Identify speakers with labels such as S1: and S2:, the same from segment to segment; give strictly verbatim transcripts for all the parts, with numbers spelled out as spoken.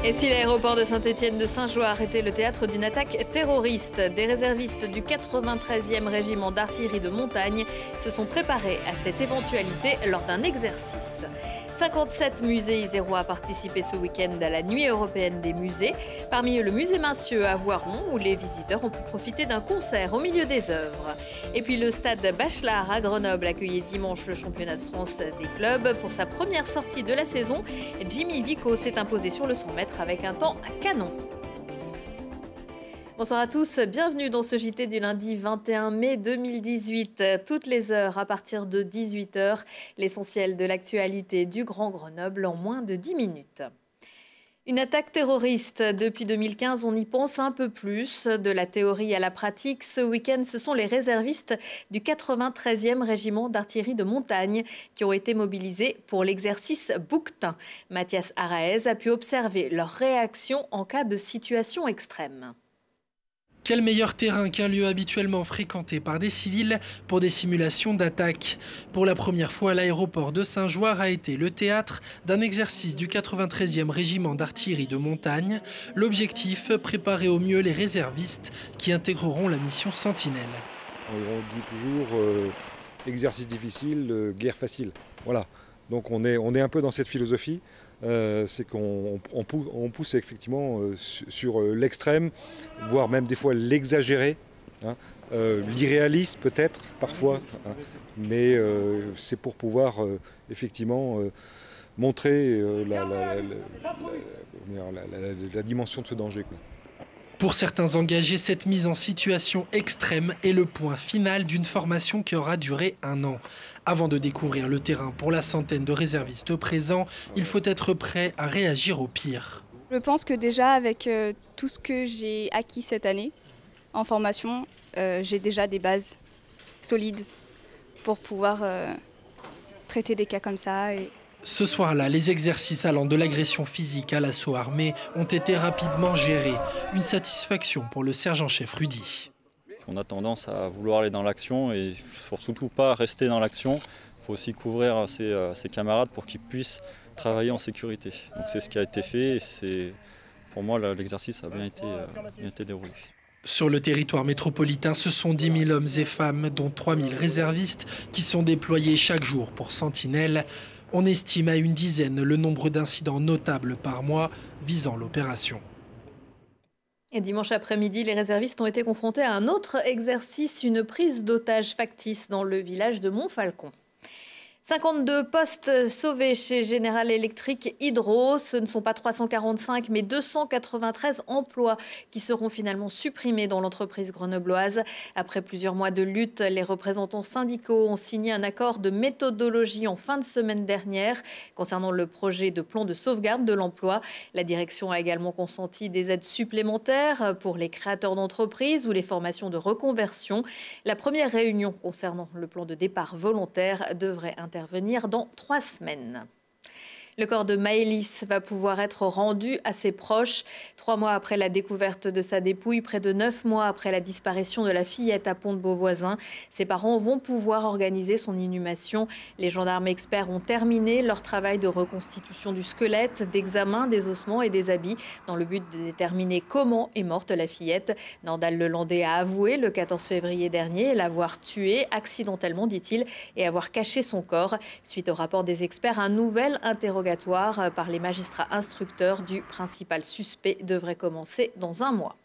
S1: Et si l'aéroport de Saint-Étienne-de-Saint-Joire arrêtait le théâtre d'une attaque terroriste, des réservistes du quatre-vingt-treizième régiment d'artillerie de montagne se sont préparés à cette éventualité lors d'un exercice. cinquante-sept musées isérois participé ce week-end à la Nuit européenne des musées. Parmi eux, le musée Mincieux à Voiron, où les visiteurs ont pu profiter d'un concert au milieu des œuvres. Et puis le stade Bachelard à Grenoble accueillait dimanche le championnat de France des clubs. Pour sa première sortie de la saison, Jimmy Vico s'est imposé sur le cent mètres avec un temps canon. Bonsoir à tous, bienvenue dans ce J T du lundi vingt et un mai deux mille dix-huit. Toutes les heures à partir de dix-huit heures, l'essentiel de l'actualité du Grand Grenoble en moins de dix minutes. Une attaque terroriste. Depuis deux mille quinze, on y pense un peu plus. De la théorie à la pratique, ce week-end, ce sont les réservistes du quatre-vingt-treizième régiment d'artillerie de montagne qui ont été mobilisés pour l'exercice Bouquetin. Mathias Araez a pu observer leur réaction en cas de situation extrême.
S2: Quel meilleur terrain qu'un lieu habituellement fréquenté par des civils pour des simulations d'attaque. Pour la première fois, l'aéroport de Saint-Joire a été le théâtre d'un exercice du quatre-vingt-treizième régiment d'artillerie de montagne. L'objectif, préparer au mieux les réservistes qui intégreront la mission Sentinelle.
S3: On dit toujours euh, exercice difficile, euh, guerre facile. Voilà. Donc on est, on est un peu dans cette philosophie. Euh, c'est qu'on on pousse, on pousse effectivement euh, sur euh, l'extrême, voire même des fois l'exagéré, hein, euh, l'irréaliste peut-être parfois, hein, mais euh, c'est pour pouvoir euh, effectivement euh, montrer euh, la, la, la, la, la, la, la dimension de ce danger, quoi.
S2: Pour certains engagés, cette mise en situation extrême est le point final d'une formation qui aura duré un an. Avant de découvrir le terrain pour la centaine de réservistes présents, il faut être prêt à réagir au pire.
S4: Je pense que déjà avec euh, tout ce que j'ai acquis cette année en formation, euh, j'ai déjà des bases solides pour pouvoir euh, traiter des cas comme ça. Et...
S2: Ce soir-là, les exercices allant de l'agression physique à l'assaut armé ont été rapidement gérés. Une satisfaction pour le sergent-chef Rudy.
S5: On a tendance à vouloir aller dans l'action et il ne faut surtout pas rester dans l'action. Il faut aussi couvrir ses, ses camarades pour qu'ils puissent travailler en sécurité. Donc c'est ce qui a été fait et c'est, pour moi l'exercice a bien été, bien été déroulé.
S2: Sur le territoire métropolitain, ce sont dix mille hommes et femmes, dont trois mille réservistes, qui sont déployés chaque jour pour Sentinelle. On estime à une dizaine le nombre d'incidents notables par mois visant l'opération.
S1: Et dimanche après-midi, les réservistes ont été confrontés à un autre exercice, une prise d'otage factice dans le village de Montfalcon. cinquante-deux postes sauvés chez General Electric Hydro. Ce ne sont pas trois cent quarante-cinq, mais deux cent quatre-vingt-treize emplois qui seront finalement supprimés dans l'entreprise grenobloise. Après plusieurs mois de lutte, les représentants syndicaux ont signé un accord de méthodologie en fin de semaine dernière concernant le projet de plan de sauvegarde de l'emploi. La direction a également consenti des aides supplémentaires pour les créateurs d'entreprises ou les formations de reconversion. La première réunion concernant le plan de départ volontaire devrait intervenir intervenir dans trois semaines. Le corps de Maëlys va pouvoir être rendu à ses proches. Trois mois après la découverte de sa dépouille, près de neuf mois après la disparition de la fillette à Pont-de-Beauvoisin, ses parents vont pouvoir organiser son inhumation. Les gendarmes experts ont terminé leur travail de reconstitution du squelette, d'examen des ossements et des habits, dans le but de déterminer comment est morte la fillette. Nordal Lelandais a avoué le quatorze février dernier l'avoir tuée accidentellement, dit-il, et avoir caché son corps. Suite au rapport des experts, un nouvel interrogatoire par les magistrats instructeurs du principal suspect devrait commencer dans un mois.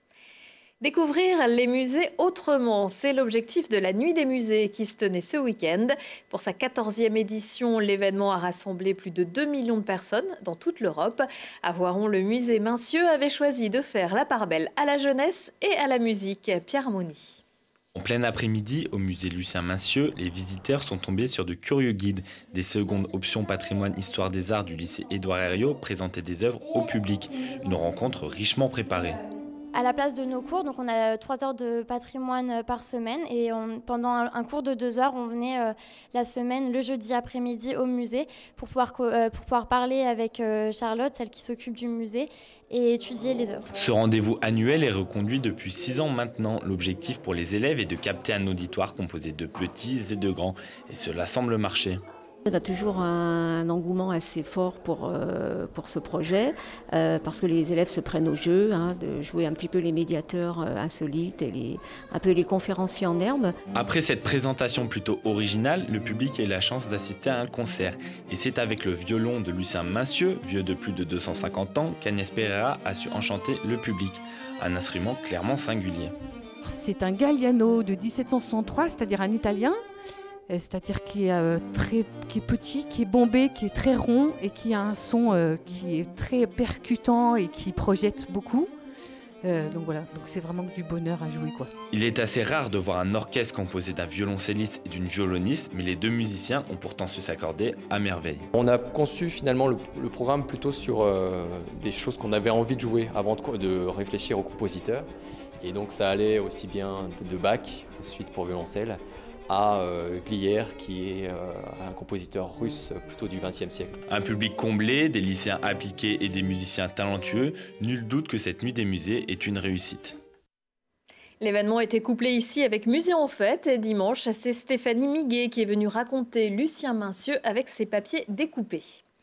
S1: Découvrir les musées autrement, c'est l'objectif de la Nuit des musées qui se tenait ce week-end. Pour sa quatorzième édition, l'événement a rassemblé plus de deux millions de personnes dans toute l'Europe. À Voiron, le musée Mincieux avait choisi de faire la part belle à la jeunesse et à la musique. Pierre Moni.
S6: En plein après-midi, au musée Lucien Mincieux, les visiteurs sont tombés sur de curieux guides. Des secondes options patrimoine histoire des arts du lycée Édouard Herriot présentaient des œuvres au public. Une rencontre richement préparée.
S7: À la place de nos cours, donc on a trois heures de patrimoine par semaine et on, pendant un, un cours de deux heures, on venait euh, la semaine, le jeudi après-midi au musée pour pouvoir, euh, pour pouvoir parler avec euh, Charlotte, celle qui s'occupe du musée, et étudier les œuvres.
S6: Ce rendez-vous annuel est reconduit depuis six ans maintenant. L'objectif pour les élèves est de capter un auditoire composé de petits et de grands, et cela semble marcher.
S8: On a toujours un, un engouement assez fort pour, euh, pour ce projet, euh, parce que les élèves se prennent au jeu, hein, de jouer un petit peu les médiateurs euh, insolites et les, un peu les conférenciers en herbe.
S6: Après cette présentation plutôt originale, le public a eu la chance d'assister à un concert. Et c'est avec le violon de Lucien Mincieux, vieux de plus de deux cent cinquante ans, qu'Agnès Pereira a su enchanter le public. Un instrument clairement singulier.
S9: C'est un Galliano de dix-sept cent soixante-trois, c'est-à-dire un italien. C'est-à-dire qui est, euh, très, qui est petit, qui est bombé, qui est très rond et qui a un son euh, qui est très percutant et qui projette beaucoup. Euh, donc voilà, donc c'est vraiment du bonheur à jouer, quoi.
S6: Il est assez rare de voir un orchestre composé d'un violoncelliste et d'une violoniste, mais les deux musiciens ont pourtant su s'accorder à merveille.
S10: On a conçu finalement le, le programme plutôt sur euh, des choses qu'on avait envie de jouer avant de, de réfléchir au compositeur. Et donc ça allait aussi bien de Bach, suite pour violoncelle, à euh, Glier, qui est euh, un compositeur russe plutôt du vingtième siècle.
S6: Un public comblé, des lycéens appliqués et des musiciens talentueux, nul doute que cette nuit des musées est une réussite.
S1: L'événement était couplé ici avec Musée en fête et dimanche, c'est Stéphanie Miguet qui est venue raconter Lucien Mincieux avec ses papiers découpés.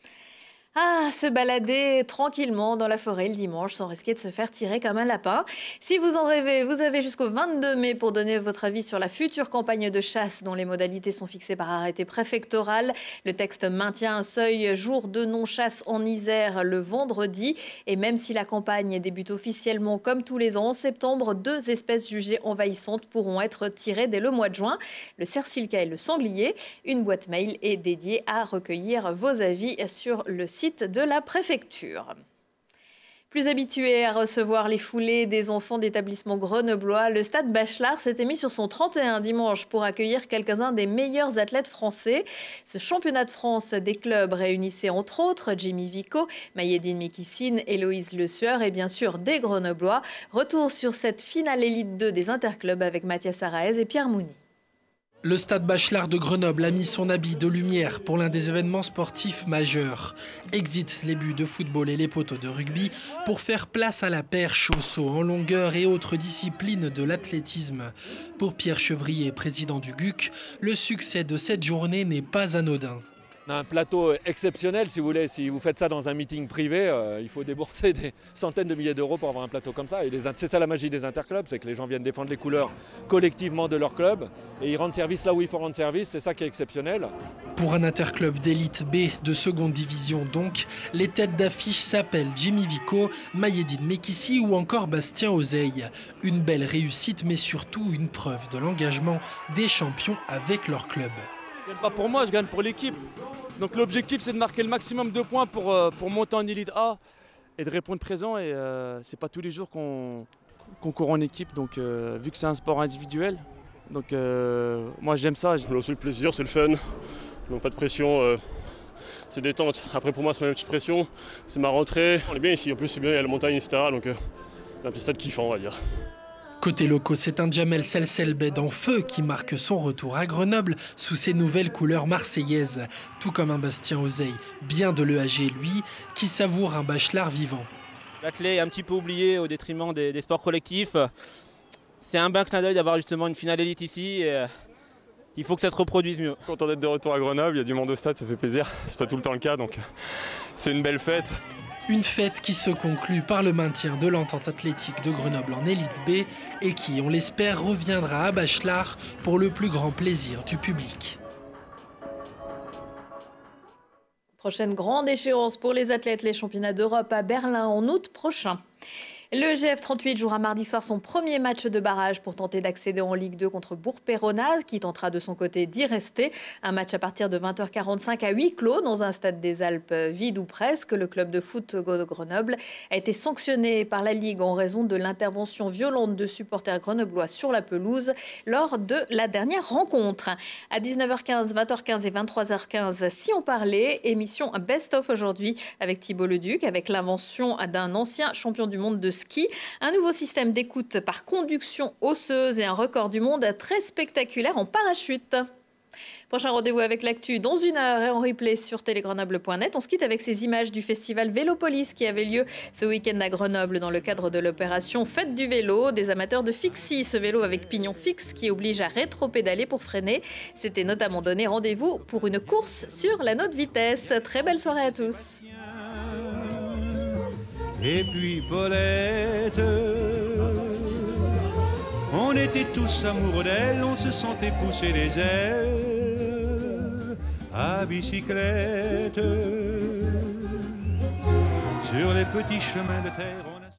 S1: Ah, se balader tranquillement dans la forêt le dimanche sans risquer de se faire tirer comme un lapin. Si vous en rêvez, vous avez jusqu'au vingt-deux mai pour donner votre avis sur la future campagne de chasse dont les modalités sont fixées par arrêté préfectoral. Le texte maintient un seuil jour de non-chasse en Isère le vendredi. Et même si la campagne débute officiellement comme tous les ans en septembre, deux espèces jugées envahissantes pourront être tirées dès le mois de juin. Le cerf-silka et le sanglier. Une boîte mail est dédiée à recueillir vos avis sur le site de la préfecture. Plus habitué à recevoir les foulées des enfants d'établissements grenoblois, le Stade Bachelard s'était mis sur son trente et un dimanche pour accueillir quelques-uns des meilleurs athlètes français. Ce championnat de France des clubs réunissait entre autres Jimmy Vico, Mayedine Mekissine, Héloïse Le Sueur et bien sûr des Grenoblois. Retour sur cette finale élite deux des interclubs avec Mathias Araez et Pierre Mouni.
S2: Le Stade Bachelard de Grenoble a mis son habit de lumière pour l'un des événements sportifs majeurs. Exit les buts de football et les poteaux de rugby pour faire place à la perche, au saut en longueur et autres disciplines de l'athlétisme. Pour Pierre Chevrier, président du G U C, le succès de cette journée n'est pas anodin.
S11: On a un plateau exceptionnel, si vous voulez. Si vous faites ça dans un meeting privé, euh, il faut débourser des centaines de milliers d'euros pour avoir un plateau comme ça. Et c'est ça la magie des interclubs, c'est que les gens viennent défendre les couleurs collectivement de leur club et ils rendent service là où il faut rendre service. C'est ça qui est exceptionnel.
S2: Pour un interclub d'élite B de seconde division donc, les têtes d'affiche s'appellent Jimmy Vico, Mayedine Mekissi ou encore Bastien Ozeille. Une belle réussite mais surtout une preuve de l'engagement des champions avec leur club.
S12: Je ne gagne pas pour moi, je gagne pour l'équipe. Donc l'objectif c'est de marquer le maximum de points pour, euh, pour monter en élite A et de répondre présent. Et euh, c'est pas tous les jours qu'on qu'on court en équipe, donc euh, vu que c'est un sport individuel. Donc euh, moi j'aime ça.
S13: Le seul plaisir c'est le fun, donc pas de pression, euh, c'est détente. Après pour moi c'est ma petite pression, c'est ma rentrée. On est bien ici, en plus c'est bien, il y a la montagne et cetera. Donc euh, c'est un petit stade kiffant on va dire.
S2: Côté locaux, c'est un Jamel Selselbed en feu qui marque son retour à Grenoble sous ses nouvelles couleurs marseillaises. Tout comme un Bastien Ozeille, bien de l'E A G lui, qui savoure un Bachelard vivant.
S14: L'athlète est un petit peu oublié au détriment des, des sports collectifs. C'est un bon clin d'œil d'avoir justement une finale élite ici. Et, euh, il faut que ça se reproduise mieux.
S15: Content d'être de retour à Grenoble, il y a du monde au stade, ça fait plaisir. C'est pas tout le temps le cas, donc c'est une belle fête.
S2: Une fête qui se conclut par le maintien de l'entente athlétique de Grenoble en élite B et qui, on l'espère, reviendra à Bachelard pour le plus grand plaisir du public.
S1: Prochaine grande échéance pour les athlètes, les championnats d'Europe à Berlin en août prochain. Le G F trente-huit jouera mardi soir son premier match de barrage pour tenter d'accéder en Ligue deux contre Bourg-Péronaz, qui tentera de son côté d'y rester. Un match à partir de vingt heures quarante-cinq à huis clos dans un stade des Alpes vide ou presque. Le club de foot de Grenoble a été sanctionné par la Ligue en raison de l'intervention violente de supporters grenoblois sur la pelouse lors de la dernière rencontre. À dix-neuf heures quinze, vingt heures quinze et vingt-trois heures quinze, si on parlait, émission Best of aujourd'hui avec Thibault Leduc, avec l'invention d'un ancien champion du monde de ski. Ski, un nouveau système d'écoute par conduction osseuse et un record du monde très spectaculaire en parachute. Prochain rendez-vous avec l'actu dans une heure et en replay sur télégrenoble point net. On se quitte avec ces images du festival Vélopolis qui avait lieu ce week-end à Grenoble dans le cadre de l'opération Fête du vélo. Des amateurs de fixie, ce vélo avec pignon fixe qui oblige à rétro-pédaler pour freiner. C'était notamment donné rendez-vous pour une course sur la note vitesse. Très belle soirée à tous.
S16: Et puis Paulette, on était tous amoureux d'elle, on se sentait pousser les ailes à bicyclette sur les petits chemins de terre. On a...